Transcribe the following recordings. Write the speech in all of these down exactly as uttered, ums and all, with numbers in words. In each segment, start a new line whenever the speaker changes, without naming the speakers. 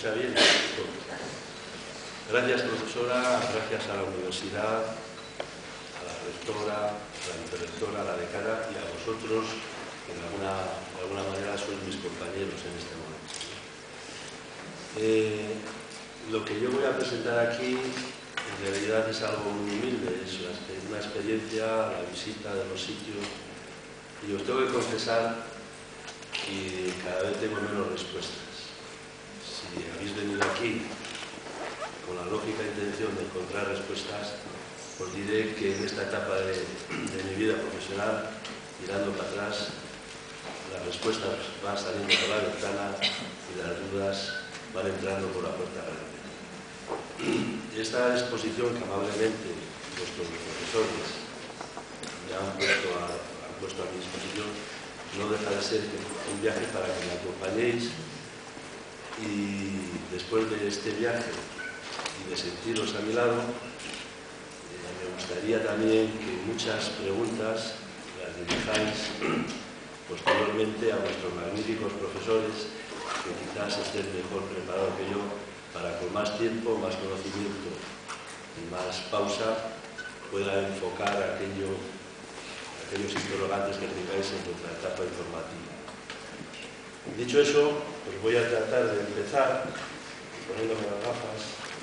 escucha bien? Gracias, profesora, gracias a la universidad, a la rectora, a la vicerrectora, a la decana y a vosotros, que de alguna, de alguna manera sois mis compañeros en este momento. Eh, lo que yo voy a presentar aquí, en realidad es algo muy humilde, es una experiencia, la visita de los sitios, y os tengo que confesar que cada vez tengo menos respuestas. Si habéis venido aquí con la lógica intención de encontrar respuestas, os diré que en esta etapa de, de mi vida profesional, mirando para atrás, las respuestas van saliendo por la ventana y las dudas van entrando por la puerta grande. Esta exposición que amablemente vuestros profesores me han puesto a, han puesto a mi disposición no deja de ser un viaje para que me acompañéis, y después de este viaje y de sentiros a mi lado, eh, me gustaría también que muchas preguntas las dirijáis posteriormente a vuestros magníficos profesores, que quizás estén mejor preparados que yo para, con más tiempo, más conocimiento y más pausa, pueda enfocar aquello, aquellos interrogantes que tengáis en vuestra etapa informativa. Dicho eso, pues voy a tratar de empezar poniéndome las gafas,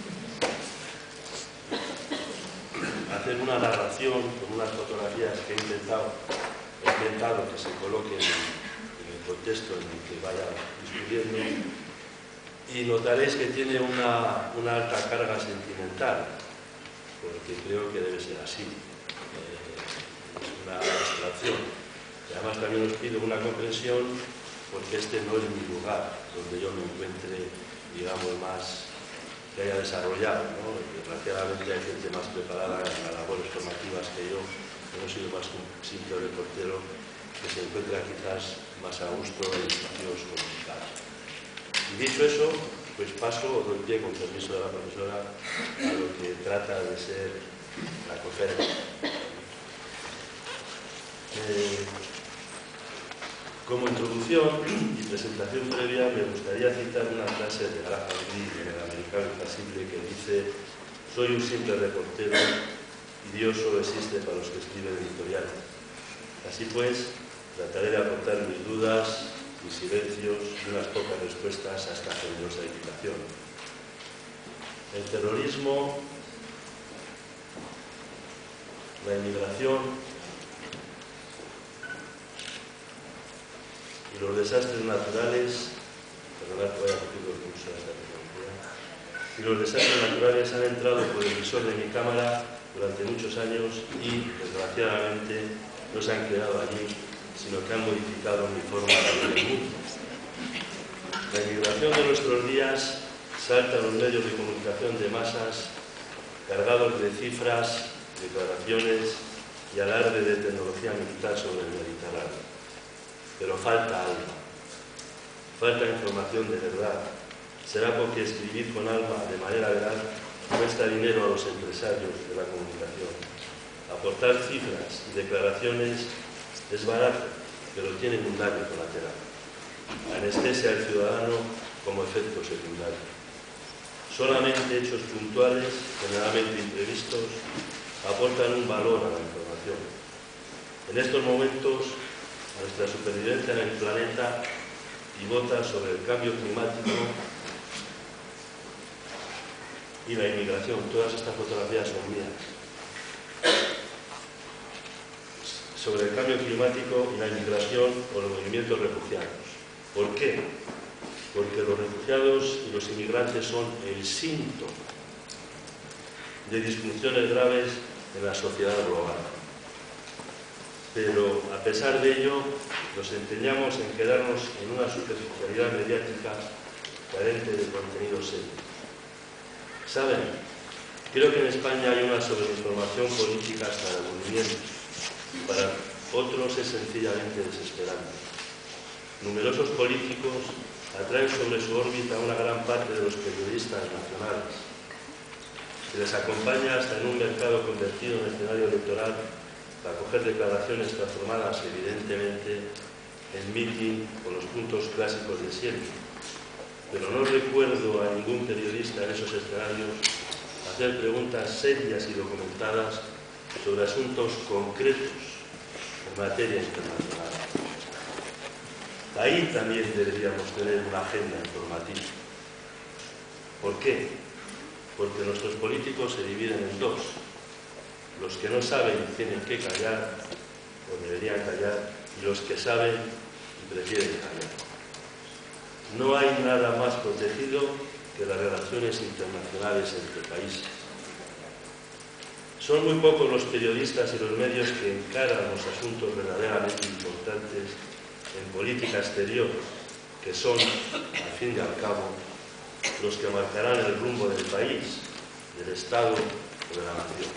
hacer una narración con unas fotografías que he intentado, he intentado que se coloquen en el contexto en el que vaya discutiendo, y notaréis que tiene una, una alta carga sentimental, porque creo que debe ser así. Eh, es una abstracción. Y además también os pido una comprensión, porque este no es mi lugar, donde yo me encuentre, digamos, más que haya desarrollado, ¿no? Desgraciadamente hay gente más preparada en las labores formativas que yo, que no soy más un simple reportero, que se encuentra quizás más a gusto en sitios complicados. Y dicho eso, pues paso o doy pie, con permiso de la profesora, a lo que trata de ser la conferencia. Eh, como introducción y presentación previa, me gustaría citar una frase de Graham Greene en El americano impasible, que dice: soy un simple reportero y Dios solo existe para los que escriben editoriales. Así pues, trataré de aportar mis dudas, mis silencios y unas pocas respuestas a esta generosa invitación. El terrorismo, la inmigración y los desastres naturales, perdonad que vaya cogiendo el curso de esta tecnología, y los desastres naturales han entrado por el visor de mi cámara durante muchos años y, desgraciadamente, no se han quedado allí, sino que han modificado mi forma de ver el mundo. La inmigración de nuestros días salta a los medios de comunicación de masas, cargados de cifras, declaraciones y alarde de tecnología militar sobre el Mediterráneo. Pero falta alma, falta información de verdad. Será porque escribir con alma de manera veraz cuesta dinero a los empresarios de la comunicación. Aportar cifras y declaraciones es barato, pero tienen un daño colateral. Anestesia al ciudadano como efecto secundario. Solamente hechos puntuales, generalmente imprevistos, aportan un valor a la información. En estos momentos, nuestra supervivencia en el planeta pivota sobre el cambio climático y la inmigración. Todas estas fotografías son mías. Sobre el cambio climático y la inmigración o los movimientos refugiados. ¿Por qué? Porque los refugiados y los inmigrantes son el síntoma de disfunciones graves en la sociedad global. Pero, a pesar de ello, nos empeñamos en quedarnos en una superficialidad mediática carente de contenido serio. ¿Saben? Creo que en España hay una sobreinformación política hasta el aburrimiento. Para otros es sencillamente desesperante. Numerosos políticos atraen sobre su órbita una gran parte de los periodistas nacionales. Se les acompaña hasta en un mercado convertido en escenario electoral para coger declaraciones transformadas evidentemente en meeting con los puntos clásicos de siempre. pero no recuerdo a ningún periodista en esos escenarios hacer preguntas serias y documentadas sobre asuntos concretos en materia internacional. Ahí también deberíamos tener una agenda informativa. ¿Por qué? Porque nuestros políticos se dividen en dos: los que no saben y tienen que callar, o deberían callar, y los que saben y prefieren callar. No hay nada más protegido que las relaciones internacionales entre países. Son muy pocos los periodistas y los medios que encaran los asuntos verdaderamente importantes en política exterior, que son, al fin y al cabo, los que marcarán el rumbo del país, del Estado o de la nación.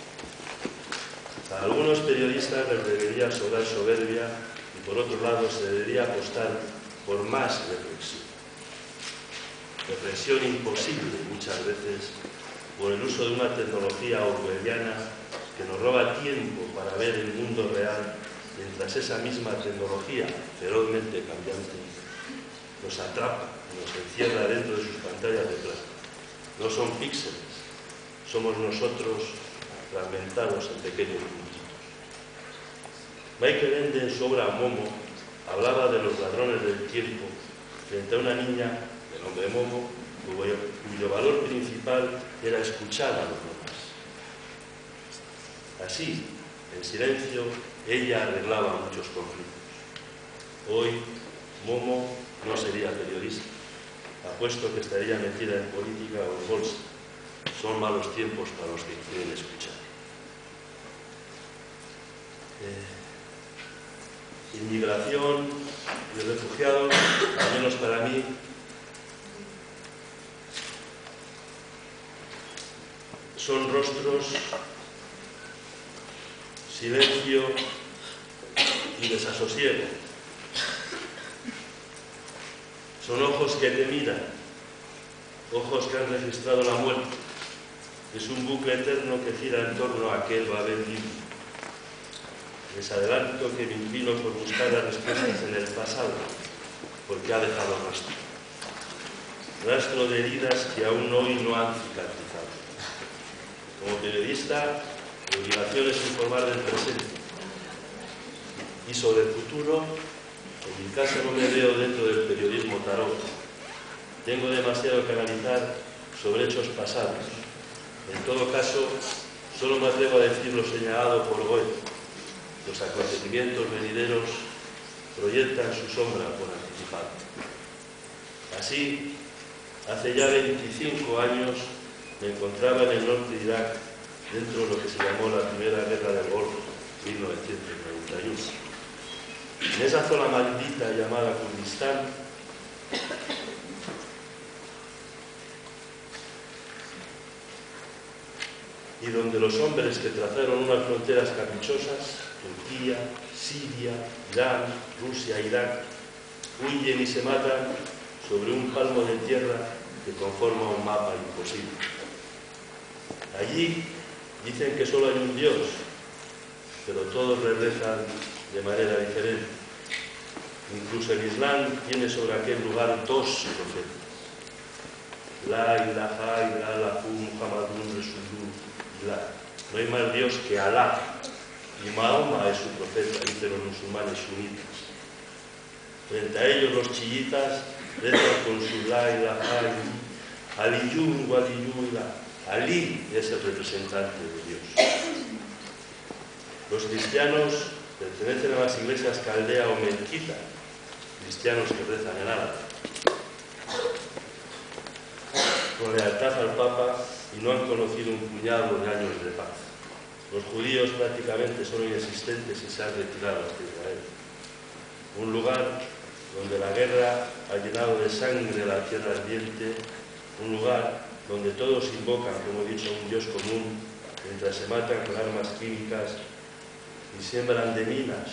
A algunos periodistas les debería sobrar soberbia y, por otro lado, se debería apostar por más reflexión. Reflexión imposible, muchas veces, por el uso de una tecnología orwelliana que nos roba tiempo para ver el mundo real, mientras esa misma tecnología, ferozmente cambiante, nos atrapa y nos encierra dentro de sus pantallas de plástico. No son píxeles, somos nosotros fragmentados en pequeños puntitos. Michael Ende, en su obra Momo, hablaba de los ladrones del tiempo frente a una niña de nombre Momo, cuyo, cuyo valor principal era escuchar a los demás. Así, en silencio, ella arreglaba muchos conflictos. Hoy, Momo no sería periodista. Apuesto que estaría metida en política o en bolsa. Son malos tiempos para los que quieren escuchar. Eh, inmigración y refugiados, al menos para mí, son rostros, silencio y desasosiego. Son ojos que te miran, ojos que han registrado la muerte. Es un bucle eterno que gira en torno a aquel Babel vivo. Les adelanto que me inclino por buscar las respuestas en el pasado, porque ha dejado rastro. Rastro de heridas que aún hoy no han cicatrizado. Como periodista, mi obligación es informar del presente. Y sobre el futuro, en mi caso no me veo dentro del periodismo tarot. Tengo demasiado que analizar sobre hechos pasados. En todo caso, solo me atrevo a decir lo señalado por Goethe. Los acontecimientos venideros proyectan su sombra por anticipado. Así, hace ya veinticinco años me encontraba en el norte de Irak, dentro de lo que se llamó la Primera Guerra del Golfo, mil novecientos noventa y uno. En esa zona maldita llamada Kurdistán, y donde los hombres que trazaron unas fronteras caprichosas, Turquía, Siria, Irán, Rusia, Irak, huyen y se matan sobre un palmo de tierra que conforma un mapa imposible. Allí dicen que solo hay un Dios, pero todos le rezan de manera diferente. Incluso el Islam tiene sobre aquel lugar dos profetas. La ilaha illallah Muhammadun Rasulullah. No hay más Dios que Alá. Y Mahoma es su profeta, dicen los musulmanes sunitas. Frente a ellos los chiitas rezan con su la ilaha illallah. Aliyun wa aliyullah. Ali es el representante de Dios. Los cristianos pertenecen a las iglesias caldea o melquita, cristianos que rezan en árabe, con lealtad al Papa, y no han conocido un puñado de años de paz. Los judíos prácticamente son inexistentes y se han retirado hasta Israel. Un lugar donde la guerra ha llenado de sangre la tierra ardiente, un lugar donde todos invocan, como he dicho, un Dios común, mientras se matan con armas químicas y siembran de minas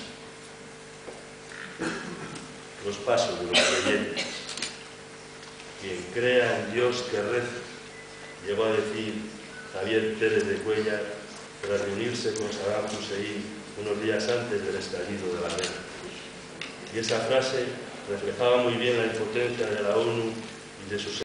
los pasos de los creyentes. Quien crea en Dios que reza, llegó a decir Javier Pérez de Cuellar tras reunirse con Saddam Hussein unos días antes del estallido de la guerra. Y esa frase reflejaba muy bien la impotencia de la ONU de sus